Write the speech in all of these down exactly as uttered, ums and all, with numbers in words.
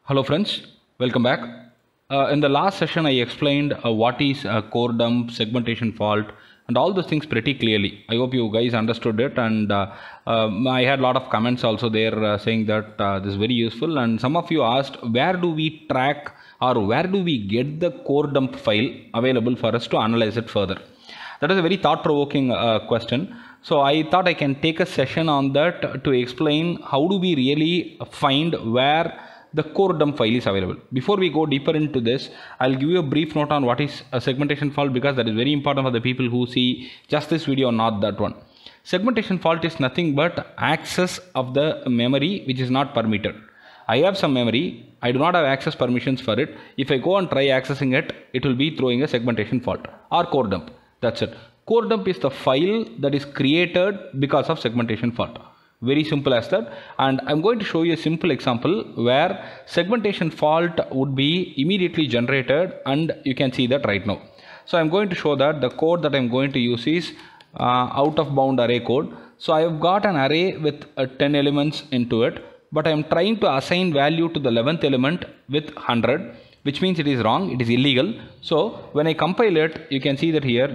Hello friends, welcome back. Uh, in the last session I explained uh, what is a core dump, segmentation fault and all those things pretty clearly. I hope you guys understood it, and uh, um, I had a lot of comments also there uh, saying that uh, this is very useful, and some of you asked where do we track or where do we get the core dump file available for us to analyze it further. That is a very thought-provoking uh, question. So I thought I can take a session on that to explain how do we really find where the core dump file is available. Before we go deeper into this, I'll give you a brief note on what is a segmentation fault, because that is very important for the people who see just this video, not that one. Segmentation fault is nothing but access of the memory which is not permitted. I have some memory, I do not have access permissions for it. If I go and try accessing it, it will be throwing a segmentation fault or core dump. That's it. Core dump is the file that is created because of segmentation fault. Very simple as that, and I'm going to show you a simple example where segmentation fault would be immediately generated, and you can see that right now. So I'm going to show that the code that I'm going to use is uh, out of bound array code. So I have got an array with uh, ten elements into it, but I'm trying to assign value to the eleventh element with one hundred, which means it is wrong, it is illegal. So when I compile it, you can see that here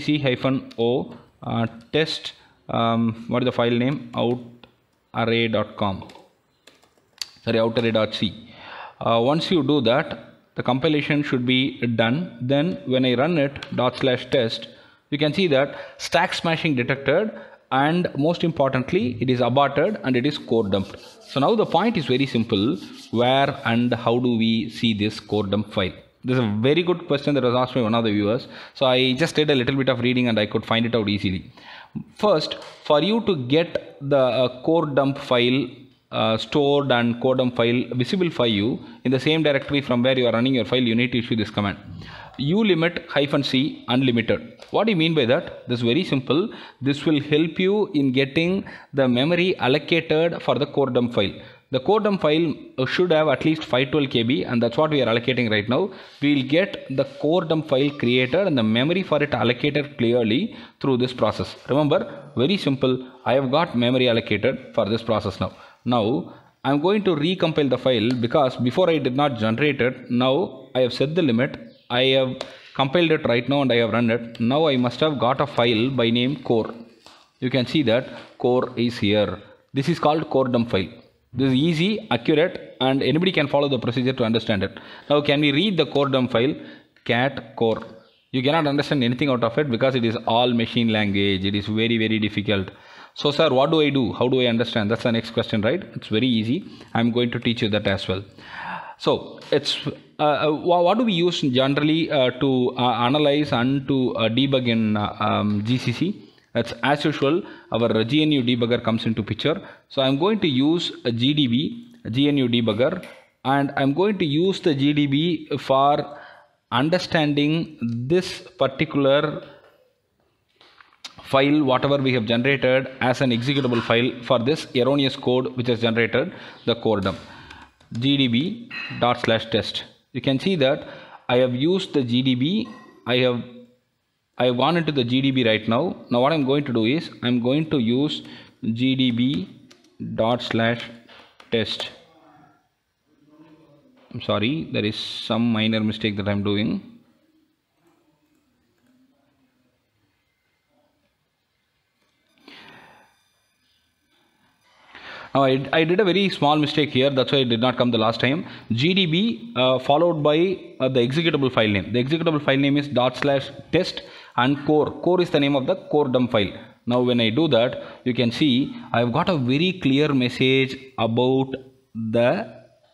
gcc-o uh, test um, what is the file name, out array dot com, sorry, outarray.c. Uh, once you do that, the compilation should be done. Then when I run it dot slash test, you can see that stack smashing detected, and most importantly it is aborted and it is core dumped. So now the point is very simple, where and how do we see this core dump file? This is a very good question that was asked by one of the viewers. So I just did a little bit of reading and I could find it out easily. First, for you to get the uh, core dump file uh, stored and core dump file visible for you in the same directory from where you are running your file, you need to issue this command, ulimit hyphen c unlimited. What do you mean by that? This is very simple. This will help you in getting the memory allocated for the core dump file. The core dump file should have at least five twelve K B, and that's what we are allocating right now. We will get the core dump file created and the memory for it allocated clearly through this process. Remember, very simple. I have got memory allocated for this process now. Now I am going to recompile the file, because before I did not generate it. Now I have set the limit. I have compiled it right now and I have run it. Now I must have got a file by name core. You can see that core is here. This is called core dump file. This is easy, accurate, and anybody can follow the procedure to understand it. Now can we read the core dump file? Cat core. You cannot understand anything out of it because it is all machine language. It is very very difficult. So sir, what do I do? How do I understand? That's the next question, right? It's very easy. I'm going to teach you that as well. So it's uh, what do we use generally uh, to uh, analyze and to uh, debug in uh, um, G C C? That's as usual, our G N U debugger comes into picture. So I'm going to use a G D B, a G N U debugger, and I'm going to use the G D B for understanding this particular file, whatever we have generated as an executable file for this erroneous code which has generated the core dump. G D B dot slash test. You can see that I have used the G D B. I have I have gone into the G D B right now. Now what I'm going to do is I'm going to use G D B dot slash test. I'm sorry, there is some minor mistake that I'm doing. Now I, I did a very small mistake here, that's why it did not come the last time. G D B uh, followed by uh, the executable file name. The executable file name is dot slash test, and core. Core is the name of the core dump file. Now when I do that, you can see I have got a very clear message about the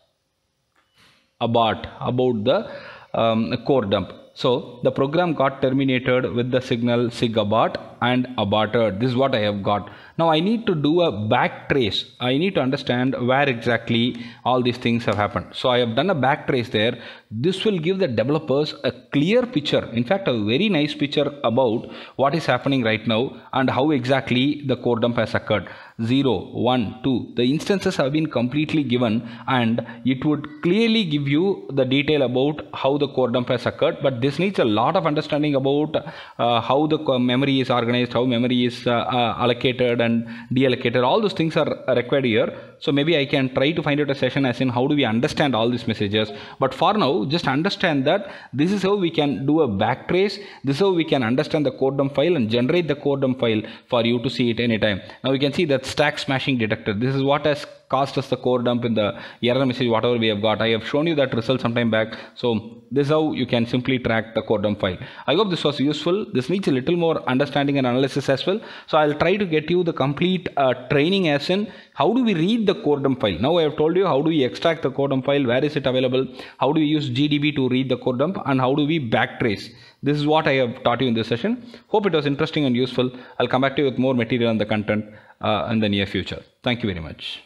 abort, about the um, core dump. So the program got terminated with the signal sig abort and aborted. This is what I have got. Now I need to do a back trace. I need to understand where exactly all these things have happened. So I have done a back trace there. This will give the developers a clear picture, in fact a very nice picture about what is happening right now and how exactly the core dump has occurred. zero, one, two. The instances have been completely given, and it would clearly give you the detail about how the core dump has occurred, but this needs a lot of understanding about uh, how the memory is organized, how memory is uh, uh, allocated, and deallocated. All those things are required here. So maybe I can try to find out a session as in how do we understand all these messages. But for now, just understand that this is how we can do a backtrace. This is how we can understand the core dump file and generate the core dump file for you to see it anytime. Now you can see that stack smashing detector. This is what has cost us the core dump in the error message, whatever we have got. I have shown you that result sometime back. So this is how you can simply track the core dump file. I hope this was useful. This needs a little more understanding and analysis as well. So I'll try to get you the complete uh, training as in how do we read the core dump file. Now I have told you how do we extract the core dump file, where is it available, how do we use G D B to read the core dump, and how do we backtrace. This is what I have taught you in this session. Hope it was interesting and useful. I'll come back to you with more material on the content uh, in the near future. Thank you very much.